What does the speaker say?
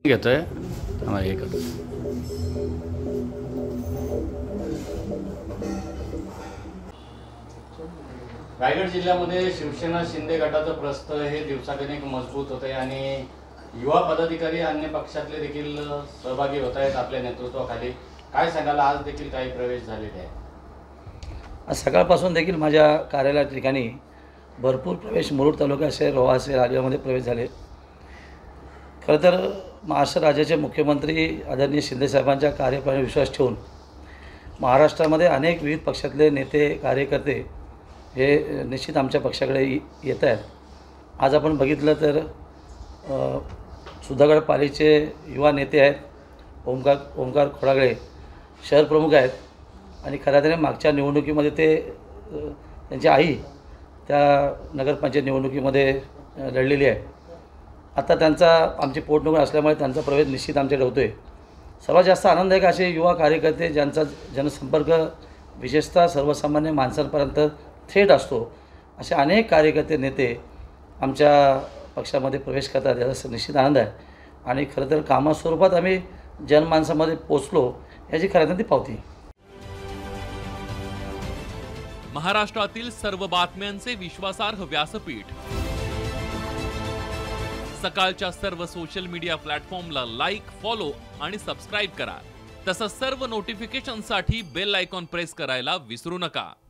घेतोय आम्हाला हे करतो. रायगड जिल्ह्यामध्ये शिवसेना शिंदे गटाचं प्रस्थ हे दिवसागणिक मजबूत होते आणि युवा पदाधिकारी अन्य पक्षातले देखील सहभागी होत आहेत आपल्या नेतृत्वाखाली. काय सांगाल, आज देखील काही प्रवेश झालेले आहे? आज सकाळपासून देखील माझ्या कार्यालया ठिकाणी भरपूर प्रवेश मुरुड तालुका असेल, रोहा असेल, आदिवामध्ये प्रवेश झाले. खरं तर महाराष्ट्र राज्याचे मुख्यमंत्री आदरणीय शिंदेसाहेबांच्या कार्यप्रणालीवर विश्वास ठेवून महाराष्ट्रामध्ये अनेक विविध पक्षातले नेते कार्यकर्ते हे निश्चित आमच्या पक्षाकडे येत आहेत. आज आपण बघितलं तर सुधागड पालीचे युवा नेते आहेत, ओमकार खोडागळे शहर प्रमुख आहेत आणि खऱ्या अर्थाने मागच्या निवडणुकीमध्ये ते त्यांची आई त्या नगरपंचायत निवडणुकीमध्ये लढलेली आहे. आता त्यांचा आमची पोटनिवडणूक असल्यामुळे त्यांचा प्रवेश निश्चित आमच्याकडे होतो आहे. सर्वात जास्त आनंददायक असे युवा कार्यकर्ते ज्यांचा जनसंपर्क विशेषतः सर्वसामान्य माणसांपर्यंत थेट असतो, असे अनेक कार्यकर्ते नेते आमच्या पक्षामध्ये प्रवेश करतात, याचा निश्चित आनंद आहे. आणि खरं तर कामास्वरूपात आम्ही जनमानसामध्ये पोचलो याची खरं तर ती पावती. महाराष्ट्रातील सर्व बातम्यांचे विश्वासार्ह व्यासपीठ, सकाळच्या सर्व सोशल मीडिया प्लॅटफॉर्मला लाईक, फॉलो आणि सबस्क्राईब करा. तसंच सर्व नोटिफिकेशनसाठी बेल आयकॉन प्रेस करायला विसरू नका.